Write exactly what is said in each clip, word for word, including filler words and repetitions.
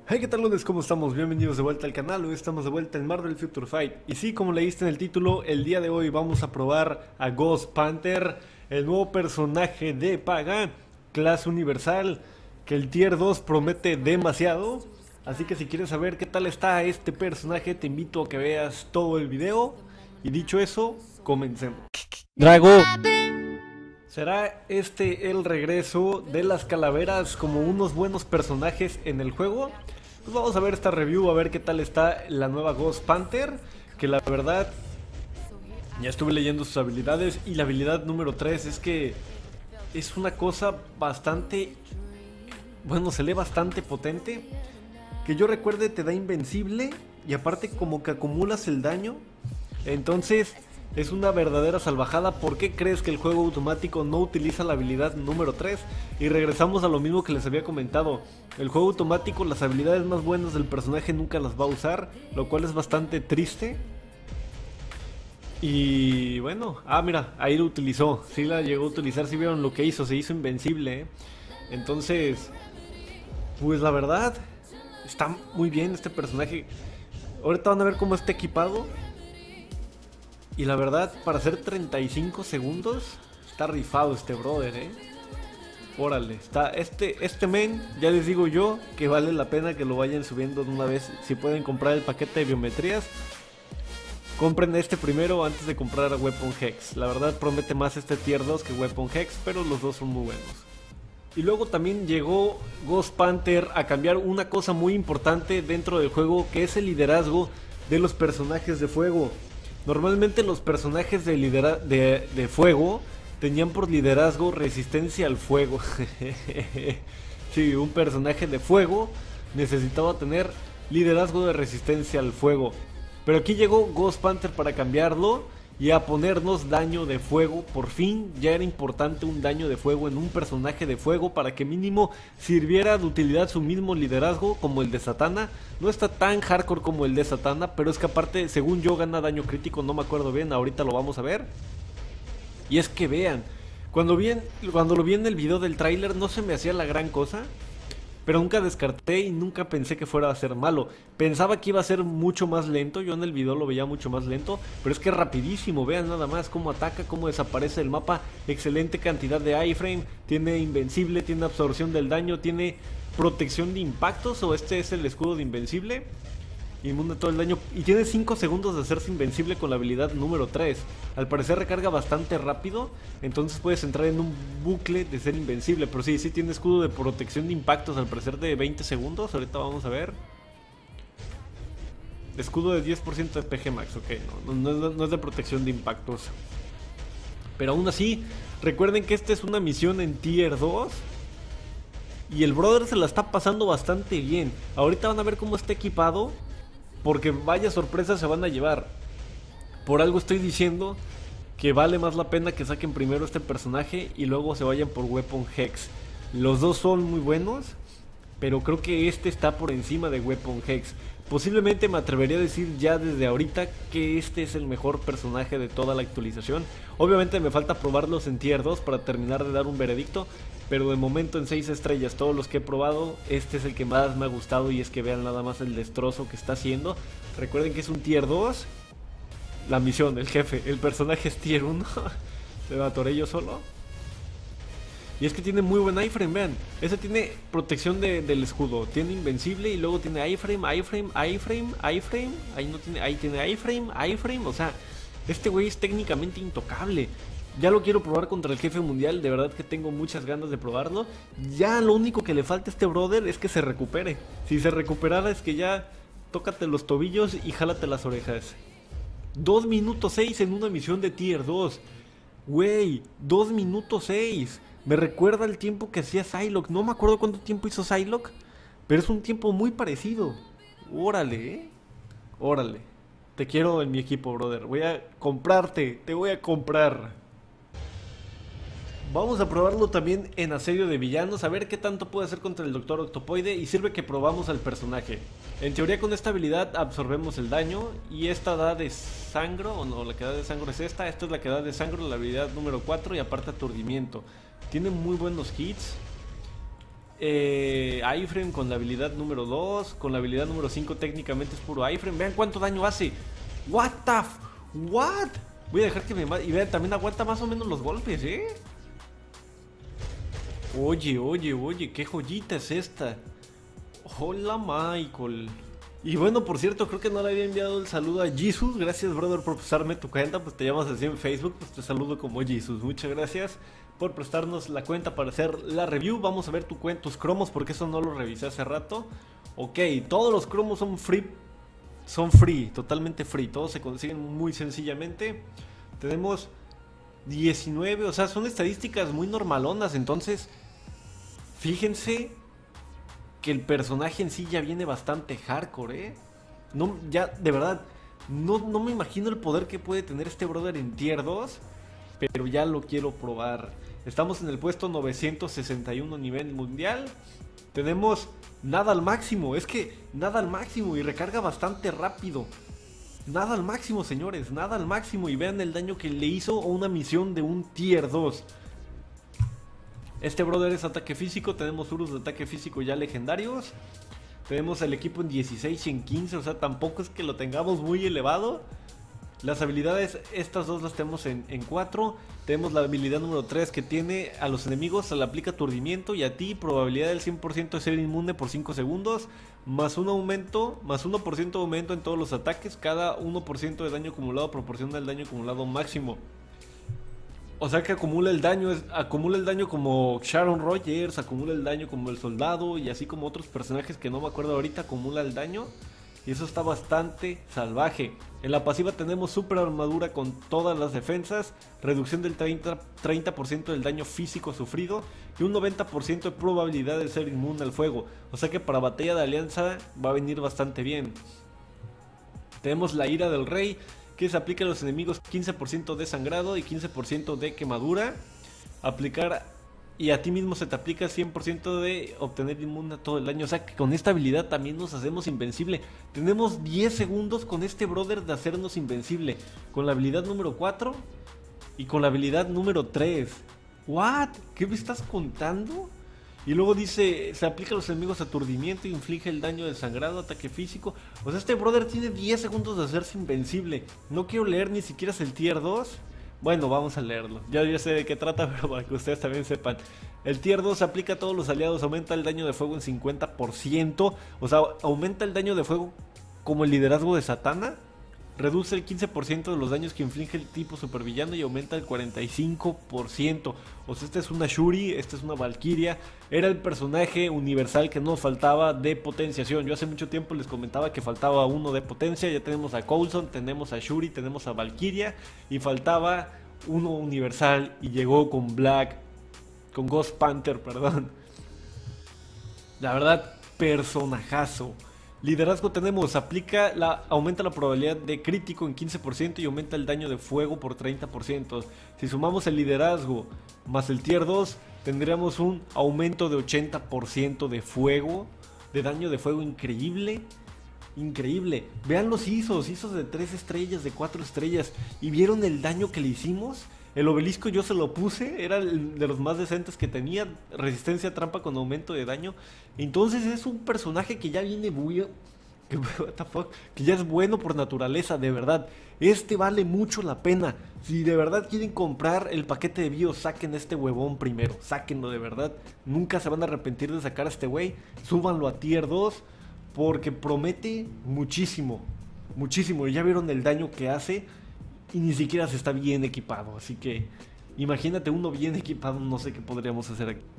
Hey, ¿qué tal, lunes? ¿Cómo estamos? Bienvenidos de vuelta al canal. Hoy estamos de vuelta en Marvel Future Fight. Y sí, como leíste en el título, el día de hoy vamos a probar a Ghost Panther, el nuevo personaje de paga, clase universal, que el tier dos promete demasiado. Así que si quieres saber qué tal está este personaje, te invito a que veas todo el video. Y dicho eso, comencemos. Drago. ¿Será este el regreso de las calaveras como unos buenos personajes en el juego? Pues vamos a ver esta review, a ver qué tal está la nueva Ghost Panther, que la verdad ya estuve leyendo sus habilidades y la habilidad número tres es que es una cosa bastante, bueno, se lee bastante potente, que yo recuerde te da invencible y aparte como que acumulas el daño, entonces es una verdadera salvajada. ¿Por qué crees que el juego automático no utiliza la habilidad número tres? Y regresamos a lo mismo que les había comentado. El juego automático las habilidades más buenas del personaje nunca las va a usar, lo cual es bastante triste. Y bueno, ah mira, ahí lo utilizó. Sí la llegó a utilizar, si vieron lo que hizo, se hizo invencible, ¿eh? Entonces, pues la verdad, está muy bien este personaje. Ahorita van a ver cómo está equipado. Y la verdad, para hacer treinta y cinco segundos, está rifado este brother, eh. Órale, está este, este men, ya les digo yo, que vale la pena que lo vayan subiendo de una vez. Si pueden comprar el paquete de biometrías, compren este primero antes de comprar a Weapon Hex. La verdad promete más este tier dos que Weapon Hex, pero los dos son muy buenos. Y luego también llegó Ghost Panther a cambiar una cosa muy importante dentro del juego, que es el liderazgo de los personajes de fuego. Normalmente los personajes de, lidera de, de fuego tenían por liderazgo resistencia al fuego. Sí, un personaje de fuego necesitaba tener liderazgo de resistencia al fuego. Pero aquí llegó Ghost Panther para cambiarlo y a ponernos daño de fuego. Por fin ya era importante un daño de fuego en un personaje de fuego para que mínimo sirviera de utilidad su mismo liderazgo como el de Satana. No está tan hardcore como el de Satana, pero es que aparte, según yo, gana daño crítico, no me acuerdo bien, ahorita lo vamos a ver. Y es que vean, cuando, vi en, cuando lo vi en el video del tráiler no se me hacía la gran cosa, pero nunca descarté y nunca pensé que fuera a ser malo. Pensaba que iba a ser mucho más lento, yo en el video lo veía mucho más lento, pero es que es rapidísimo, vean nada más cómo ataca, cómo desaparece el mapa, excelente cantidad de iframe, tiene invencible, tiene absorción del daño, tiene protección de impactos, o este es el escudo de invencible, inmune a todo el daño, y tiene cinco segundos de hacerse invencible con la habilidad número tres. Al parecer recarga bastante rápido, entonces puedes entrar en un bucle de ser invencible. Pero sí, sí tiene escudo de protección de impactos, al parecer de veinte segundos, ahorita vamos a ver. Escudo de diez por ciento de P G Max, ok, no, no, no, no es de protección de impactos. Pero aún así, recuerden que esta es una misión en tier dos. Y el brother se la está pasando bastante bien. Ahorita van a ver cómo está equipado, porque vaya sorpresa se van a llevar. Por algo estoy diciendo que vale más la pena que saquen primero este personaje y luego se vayan por Weapon Hex. Los dos son muy buenos, pero creo que este está por encima de Weapon Hex. Posiblemente me atrevería a decir ya desde ahorita que este es el mejor personaje de toda la actualización. Obviamente me falta probarlos en tier dos para terminar de dar un veredicto, pero de momento en seis estrellas todos los que he probado, este es el que más me ha gustado. Y es que vean nada más el destrozo que está haciendo. Recuerden que es un tier dos. La misión, el jefe, el personaje es tier uno. Se me atoré yo solo. Y es que tiene muy buen iframe, vean. Ese tiene protección de, del escudo, tiene invencible y luego tiene iframe, iframe, iframe, iframe. Ahí no tiene, ahí tiene iframe, iframe. O sea, este güey es técnicamente intocable. Ya lo quiero probar contra el jefe mundial, de verdad que tengo muchas ganas de probarlo. Ya lo único que le falta a este brother es que se recupere. Si se recuperara es que ya tócate los tobillos y jálate las orejas. dos minutos seis en una misión de tier dos. Güey, dos minutos seis. Me recuerda el tiempo que hacía Psylocke. No me acuerdo cuánto tiempo hizo Psylocke, pero es un tiempo muy parecido. Órale, eh. Órale. Te quiero en mi equipo, brother. Voy a comprarte. Te voy a comprar. Vamos a probarlo también en asedio de villanos, a ver qué tanto puede hacer contra el Doctor Octopoide, y sirve que probamos al personaje. En teoría con esta habilidad absorbemos el daño, y esta da de sangro, o no, la que da de sangro es esta, esta es la que da de sangro, la habilidad número cuatro, y aparte aturdimiento. Tiene muy buenos hits. eh, iframe con la habilidad número dos. Con la habilidad número cinco técnicamente es puro iframe. Vean cuánto daño hace. What the f... What? Voy a dejar que me mate. Y vean, también aguanta más o menos los golpes, ¿eh? Oye, oye, oye, qué joyita es esta. Hola, Michael. Y bueno, por cierto, creo que no le había enviado el saludo a Jesus. Gracias, brother, por prestarme tu cuenta. Pues te llamas así en Facebook, pues te saludo como Jesus. Muchas gracias por prestarnos la cuenta para hacer la review. Vamos a ver tu cuenta, tus cromos, porque eso no lo revisé hace rato. Ok, todos los cromos son free. Son free, totalmente free. Todos se consiguen muy sencillamente. Tenemos diecinueve, o sea, son estadísticas muy normalonas. Entonces, fíjense que el personaje en sí ya viene bastante hardcore, ¿eh? No, ya, de verdad, no, no me imagino el poder que puede tener este brother en tier dos, pero ya lo quiero probar. Estamos en el puesto novecientos sesenta y uno a nivel mundial. Tenemos nada al máximo, es que nada al máximo y recarga bastante rápido. Nada al máximo, señores, nada al máximo. Y vean el daño que le hizo a una misión de un tier dos. Este brother es ataque físico. Tenemos Urus de ataque físico ya legendarios. Tenemos el equipo en dieciséis y en quince. O sea, tampoco es que lo tengamos muy elevado. Las habilidades, estas dos las tenemos en, en cuatro. Tenemos la habilidad número tres que tiene a los enemigos, se le aplica aturdimiento. Y a ti probabilidad del cien por ciento de ser inmune por cinco segundos. Más un aumento, más uno por ciento de aumento en todos los ataques. Cada uno por ciento de daño acumulado proporciona el daño acumulado máximo. O sea que acumula el daño, es, acumula el daño como Sharon Rogers, acumula el daño como el soldado y así como otros personajes que no me acuerdo ahorita, acumula el daño. Y eso está bastante salvaje. En la pasiva tenemos super armadura con todas las defensas, reducción del treinta por ciento del daño físico sufrido y un noventa por ciento de probabilidad de ser inmune al fuego. O sea que para batalla de alianza va a venir bastante bien. Tenemos la ira del rey, que se aplica a los enemigos quince por ciento de sangrado y quince por ciento de quemadura. Aplicar, y a ti mismo se te aplica cien por ciento de obtener inmune a todo el daño. O sea que con esta habilidad también nos hacemos invencible. Tenemos diez segundos con este brother de hacernos invencible. Con la habilidad número cuatro y con la habilidad número tres. ¿What? ¿Qué me estás contando? Y luego dice, se aplica a los enemigos aturdimiento y inflige el daño del sangrado, ataque físico. O sea, este brother tiene diez segundos de hacerse invencible. No quiero leer ni siquiera el tier dos. Bueno, vamos a leerlo. Ya, ya sé de qué trata, pero para que ustedes también sepan. El tier dos se aplica a todos los aliados, aumenta el daño de fuego en cincuenta por ciento. O sea, aumenta el daño de fuego como el liderazgo de Satana. Reduce el quince por ciento de los daños que inflige el tipo supervillano y aumenta el cuarenta y cinco por ciento. O sea, esta es una Shuri, esta es una Valkyria. Era el personaje universal que nos faltaba de potenciación. Yo hace mucho tiempo les comentaba que faltaba uno de potencia. Ya tenemos a Coulson, tenemos a Shuri, tenemos a Valkyria. Y faltaba uno universal y llegó con Black, con Ghost Panther, perdón. La verdad, personajazo. Liderazgo tenemos, aplica la, aumenta la probabilidad de crítico en quince por ciento y aumenta el daño de fuego por treinta por ciento. Si sumamos el liderazgo más el tier dos, tendríamos un aumento de ochenta por ciento de fuego, de daño de fuego increíble. Increíble. Vean los I S Os, I S Os de tres estrellas, de cuatro estrellas. ¿Y vieron el daño que le hicimos? El obelisco yo se lo puse, era el de los más decentes que tenía. Resistencia a trampa con aumento de daño. Entonces es un personaje que ya viene muy... Que, what the fuck, que ya es bueno por naturaleza, de verdad. Este vale mucho la pena. Si de verdad quieren comprar el paquete de bio, saquen este huevón primero. Sáquenlo de verdad. Nunca se van a arrepentir de sacar a este güey. Súbanlo a tier dos. Porque promete muchísimo. Muchísimo. Y ya vieron el daño que hace. Y ni siquiera se está bien equipado. Así que imagínate uno bien equipado. No sé qué podríamos hacer aquí.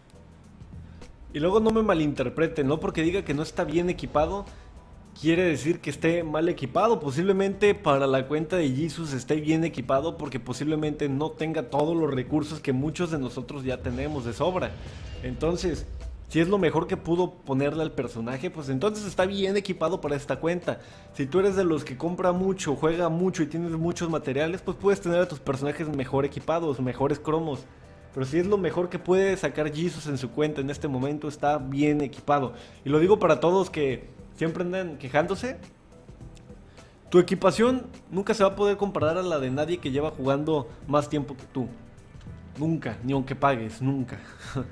Y luego no me malinterpreten, no porque diga que no está bien equipado quiere decir que esté mal equipado. Posiblemente para la cuenta de Jesus esté bien equipado, porque posiblemente no tenga todos los recursos que muchos de nosotros ya tenemos de sobra. Entonces, si es lo mejor que pudo ponerle al personaje, pues entonces está bien equipado para esta cuenta. Si tú eres de los que compra mucho, juega mucho y tienes muchos materiales, pues puedes tener a tus personajes mejor equipados, mejores cromos. Pero si es lo mejor que puede sacar Jesus en su cuenta en este momento, está bien equipado. Y lo digo para todos que siempre andan quejándose. Tu equipación nunca se va a poder comparar a la de nadie que lleva jugando más tiempo que tú. Nunca, ni aunque pagues, nunca.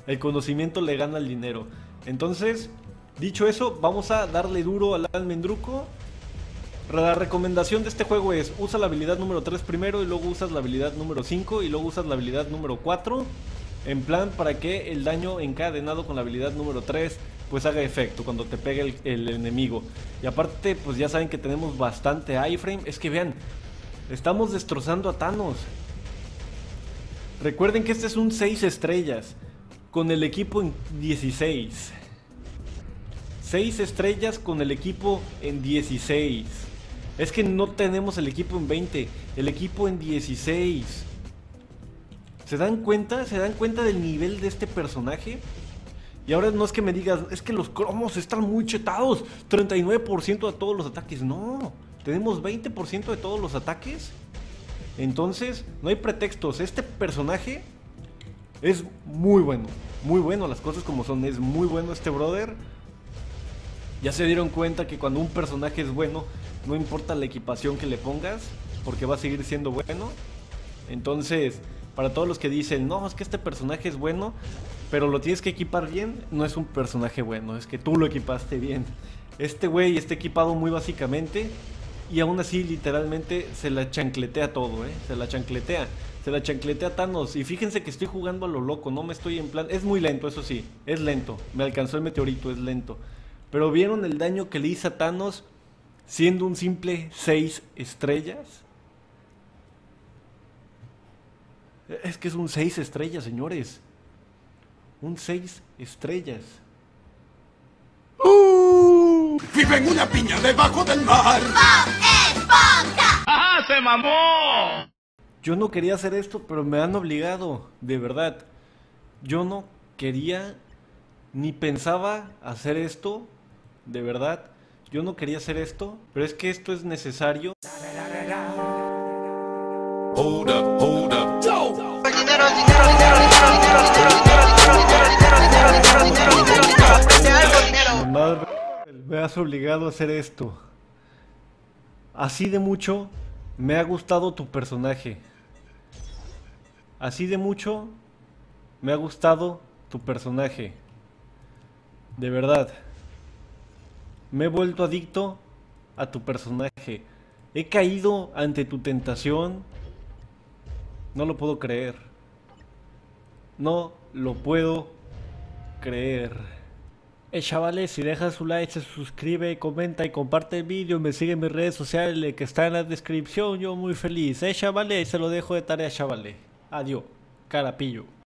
El conocimiento le gana al dinero. Entonces, dicho eso, vamos a darle duro al almendruco. La recomendación de este juego es: usa la habilidad número tres primero y luego usas la habilidad número cinco y luego usas la habilidad número cuatro. En plan, para que el daño encadenado con la habilidad número tres pues haga efecto cuando te pegue el, el enemigo. Y aparte, pues ya saben que tenemos bastante iframe. Es que vean, estamos destrozando a Thanos. Recuerden que este es un seis estrellas con el equipo en dieciséis. seis estrellas con el equipo en dieciséis. Es que no tenemos el equipo en veinte, el equipo en dieciséis. ¿Se dan cuenta? ¿Se dan cuenta del nivel de este personaje? Y ahora no es que me digas, es que los cromos están muy chetados, treinta y nueve por ciento de todos los ataques. No, tenemos veinte por ciento de todos los ataques. Entonces, no hay pretextos. Este personaje es muy bueno, muy bueno, las cosas como son. Es muy bueno este brother. Ya se dieron cuenta que cuando un personaje es bueno, no importa la equipación que le pongas, porque va a seguir siendo bueno. Entonces, para todos los que dicen, no, es que este personaje es bueno, pero lo tienes que equipar bien, no es un personaje bueno, es que tú lo equipaste bien. Este güey está equipado muy básicamente y aún así literalmente se la chancletea todo, ¿eh? Se la chancletea, se la chancletea a Thanos. Y fíjense que estoy jugando a lo loco, no me estoy en plan... Es muy lento, eso sí, es lento, me alcanzó el meteorito, es lento. Pero ¿vieron el daño que le hizo a Thanos siendo un simple seis estrellas? Es que es un seis estrellas, señores. Un seis estrellas. ¡Uh! ¡Vive en una piña debajo del mar! ¡Bob Esponja! ¡Ajá, se mamó! Yo no quería hacer esto, pero me han obligado, de verdad. Yo no quería ni pensaba hacer esto, de verdad. Yo no quería hacer esto, pero es que esto es necesario. Hold up, hold up. Dinero, dinero, dinero, dinero, dinero, dinero, dinero, dinero, dinero, dinero, dinero, dinero, dinero, dinero, dinero, preste algo, dinero. Madre, me has obligado a hacer esto. Así de mucho me ha gustado tu personaje. Así de mucho me ha gustado tu personaje. De verdad. Me he vuelto adicto a tu personaje. He caído ante tu tentación. No lo puedo creer. No lo puedo creer. Eh, chavales, si dejas su like, se suscribe, comenta y comparte el vídeo, me sigue en mis redes sociales que está en la descripción, yo muy feliz. Eh, chavales, se lo dejo de tarea, chavales. Adiós, carapillo.